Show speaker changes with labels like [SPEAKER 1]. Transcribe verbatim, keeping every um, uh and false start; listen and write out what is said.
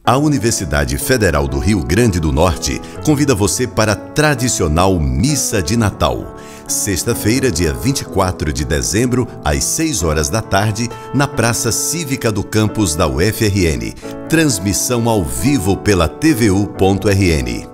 [SPEAKER 1] A Universidade Federal do Rio Grande do Norte convida você para a tradicional Missa de Natal. Sexta-feira, dia vinte e quatro de dezembro, às seis horas da tarde, na Praça Cívica do campus da U F R N. Transmissão ao vivo pela T V U ponto R N.